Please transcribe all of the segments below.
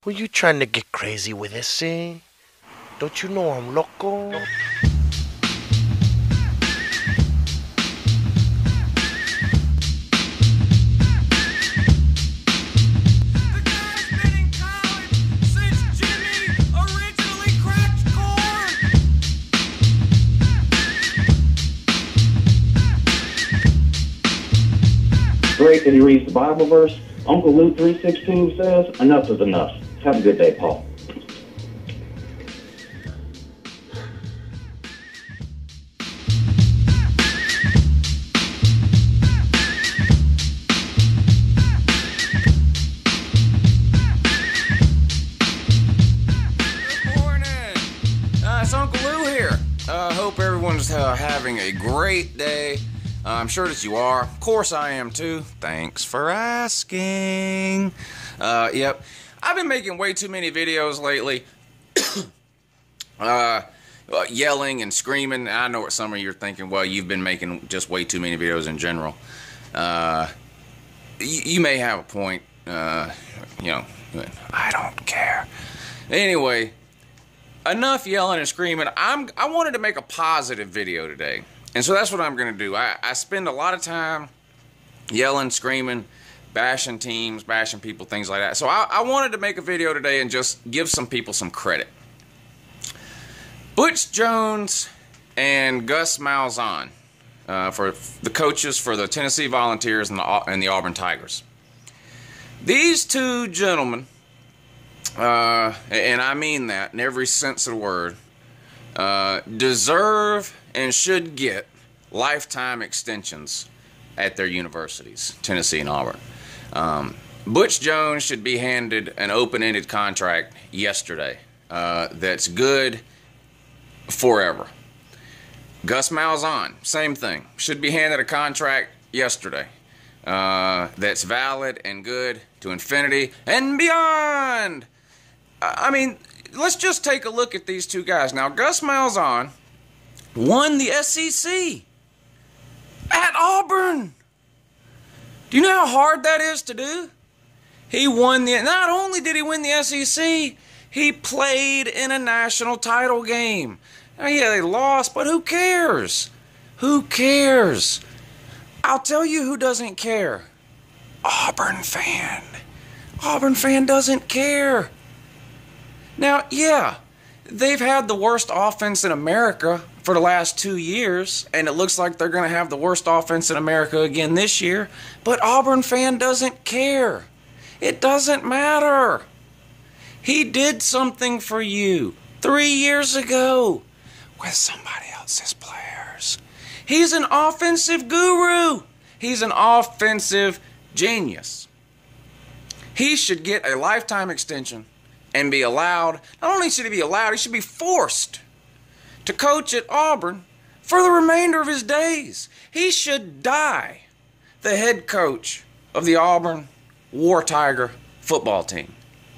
Were you trying to get crazy with this, eh? Don't you know I'm loco? Great that he reads the Bible verse. Uncle Luke 3:16 says, enough is enough. Have a good day, Paul. Good morning. It's Uncle Lou here. Hope everyone's having a great day. I'm sure that you are. Of course I am too. Thanks for asking. Yep. I've been making way too many videos lately. Yelling and screaming. I know what some of you are thinking. Well, you've been making just way too many videos in general. You may have a point. I don't care. Anyway, enough yelling and screaming. I wanted to make a positive video today. And so that's what I'm going to do. I spend a lot of time yelling, screaming, bashing teams, bashing people, things like that. So I wanted to make a video today and just give some people some credit. Butch Jones and Gus Malzahn, for the coaches for the Tennessee Volunteers and the Auburn Tigers. These two gentlemen, and I mean that in every sense of the word, deserve and should get lifetime extensions at their universities, Tennessee and Auburn. Butch Jones should be handed an open-ended contract yesterday that's good forever. Gus Malzahn, same thing, should be handed a contract yesterday that's valid and good to infinity and beyond. I mean, let's just take a look at these two guys. Now, Gus Malzahn won the SEC at Auburn. Do you know how hard that is to do? He won not only did he win the SEC, he played in a national title game. Now, yeah, they lost, but who cares? Who cares? I'll tell you who doesn't care. Auburn fan. Auburn fan doesn't care. Now, yeah, they've had the worst offense in America for the last 2 years, and it looks like they're going to have the worst offense in America again this year, but Auburn fan doesn't care. It doesn't matter. He did something for you 3 years ago with somebody else's players. He's an offensive guru. He's an offensive genius. He should get a lifetime extension and be allowed, not only should he be allowed, he should be forced to coach at Auburn for the remainder of his days. He should die the head coach of the Auburn War Tiger football team.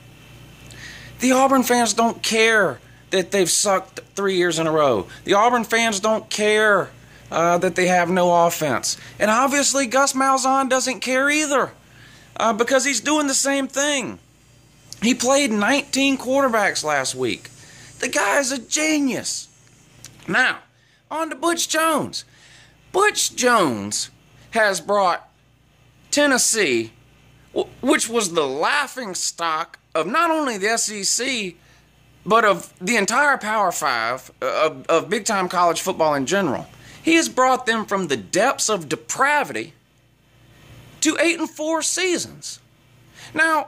The Auburn fans don't care that they've sucked 3 years in a row. The Auburn fans don't care that they have no offense. And obviously Gus Malzahn doesn't care either because he's doing the same thing. He played 19 quarterbacks last week. The guy's a genius. Now, on to Butch Jones. Butch Jones has brought Tennessee, which was the laughing stock of not only the SEC, but of the entire Power Five, of big-time college football in general. He has brought them from the depths of depravity to 8-4 seasons. Now,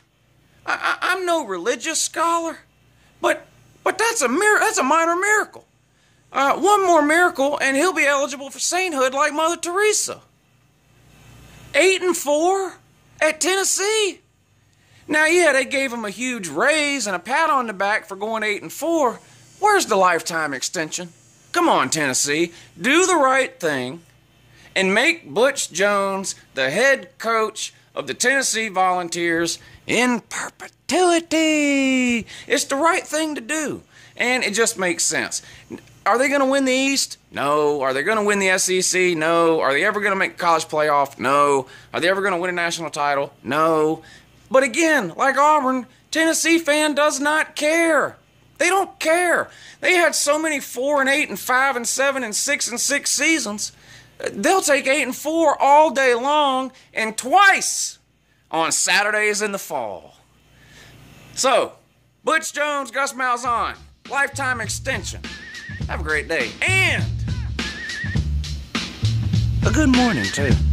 I'm no religious scholar, but that's a minor miracle. One more miracle, and he'll be eligible for sainthood like Mother Teresa. 8-4 at Tennessee. Now, yeah, they gave him a huge raise and a pat on the back for going 8-4. Where's the lifetime extension? Come on, Tennessee, do the right thing and make Butch Jones the head coach of the Tennessee Volunteers in perpetuity. It's the right thing to do, and it just makes sense. Are they going to win the East? No. Are they going to win the SEC? No. Are they ever going to make college playoff? No. Are they ever going to win a national title? No. But again, like Auburn, Tennessee fan does not care. They don't care. They had so many 4-8 and 5 and 7 and 6 and 6 seasons. They'll take 8 and 4 all day long and twice on Saturdays in the fall. So, Butch Jones, Gus Malzahn, lifetime extension. Have a great day. And a good morning, too.